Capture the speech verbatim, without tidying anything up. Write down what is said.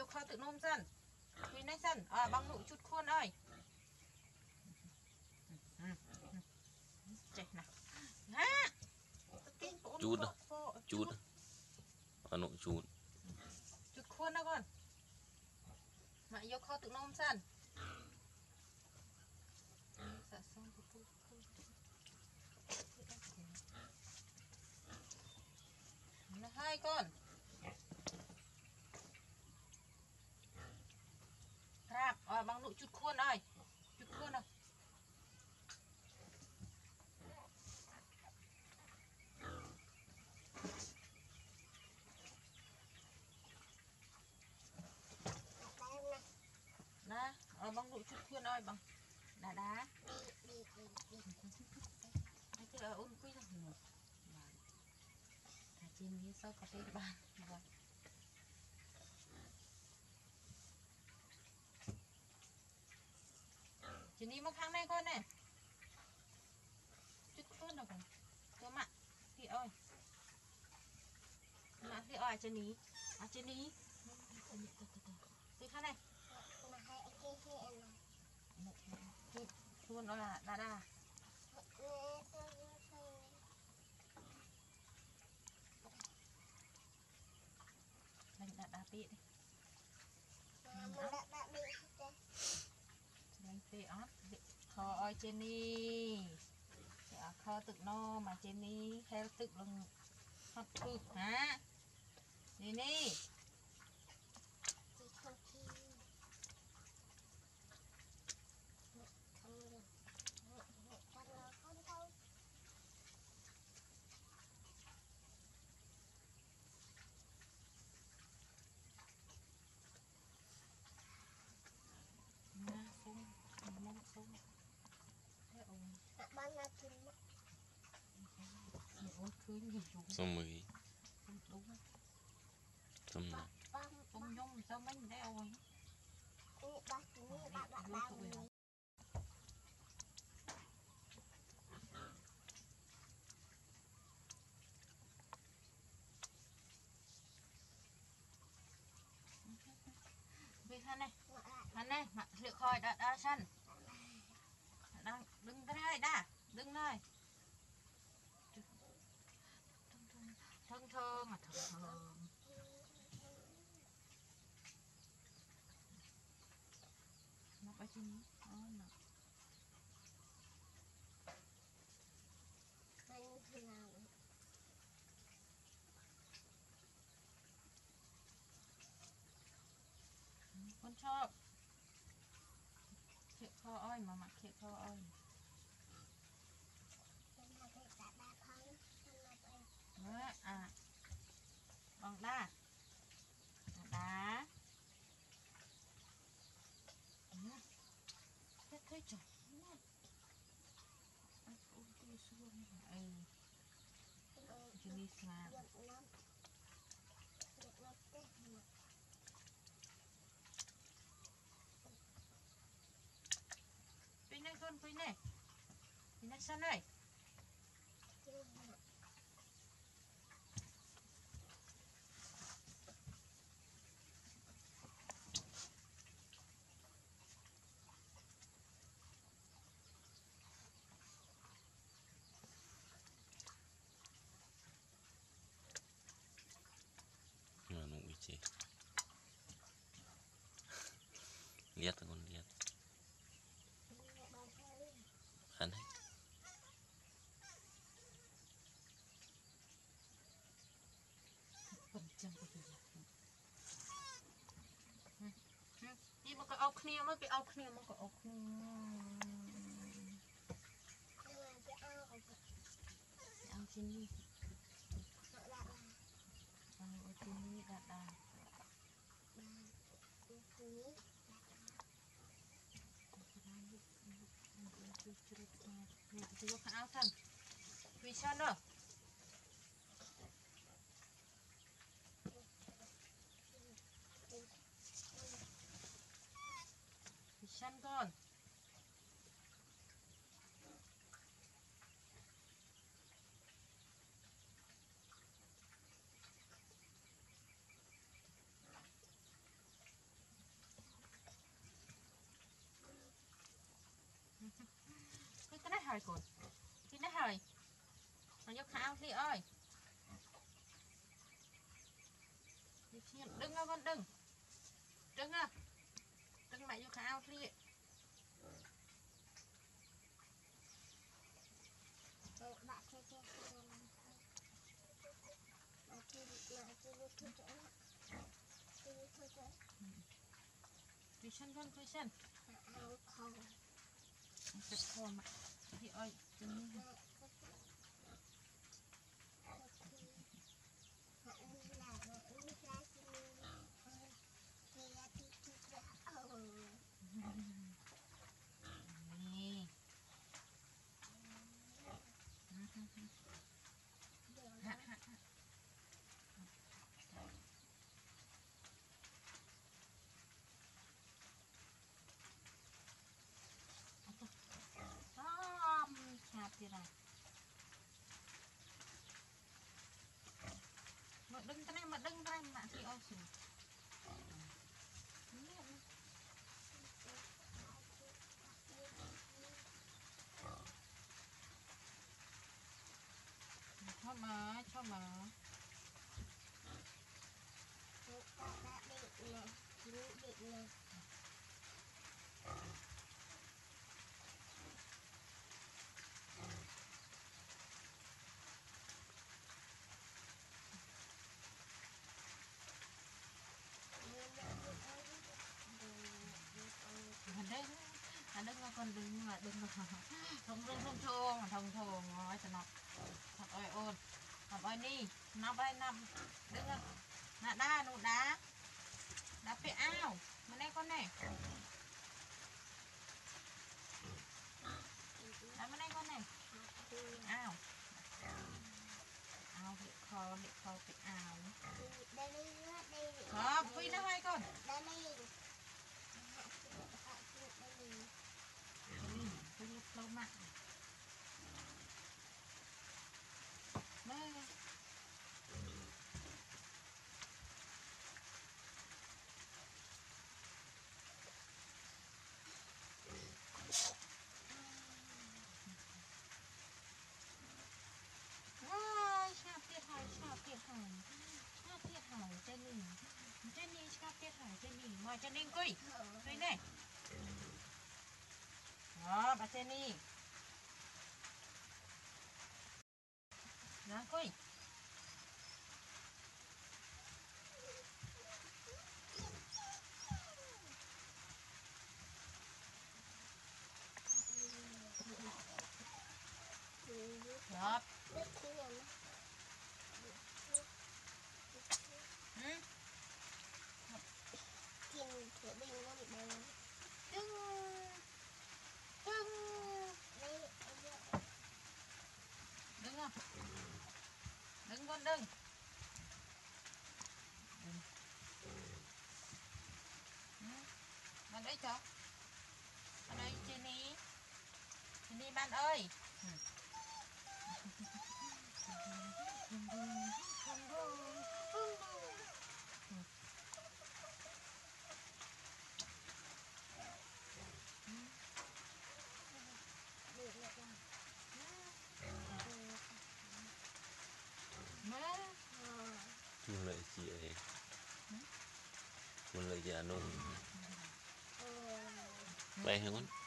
kho tự nôm dân vì này dân à bằng nụ chút khuôn ơi chạy nào ha chút chút ở nội chút chút khuôn đó con mà vô kho tự nôm dân hai con rạp à, bằng nụ chút khuôn ơi chút khuôn rồi nè à, bằng nụ chút khuôn ơi bằng đá đá cái ở ôn quý rồi trên phía sau có cái bàn chị đi một kháng này con này chút khuôn rồi con cho mặn thì ơi mặn thì ơi chân ní à chân ní cái kháng này chút khuôn nó là đa đa mình đã đã bị mình bị ớt kho ơi trên đi kho tự no mà trên đi theo tự lưng học thực hả đi đi xong rồi xong rồi ông nhung sao mình đeo rồi vì hắn này hắn này mặt liệu khỏi đã đã săn đang đứng cái này đã đứng này thơm thơm mà thơm thơm nó ở trên con chop khịa kho ơi mà mặc khịa kho ơi đó à bằng đá đá thế thế trời ừ chỉ đi xa pin này con pin này pin này săn này mà nó bị chết liệt con liệt ăn đấy đi mà cái ốc kia mà cái ốc kia mà cái ốc kia ăn chín đi ăn ở chín đi đạt đạt thì có khả áo thân vì sao nữa vì sao con hỏi cồn thì nó hỏi nó vô khao thì ơi đừng con đừng đừng à đừng mẹ vô khao thì Christian con Christian chụp con mà thì ơi thì này mà đừng cái này mà đừng cái này mà thì ôi xỉu cho mà cho mà anh đừng có con đừng mà đừng thông thông thông thông thông thông nói cho nó thật ơi ôn thật ơi đi nó bay nằm đừng là đá nụ đá đá phía ao mà đây con này đá mà đây con này ao ao bị kho bị kho bị ao đó phi nó hay con phi lúc lâu mặn Jenny sắp tiết hả Jenny mời Jenny quỳ quỳ này đó bà Jenny đó quỳ đó đừng con đừng ở đây cháu ở đây Jenny Jenny bạn ơi Muốn lợi chị ấy muốn lợi chị anh luôn bay hay con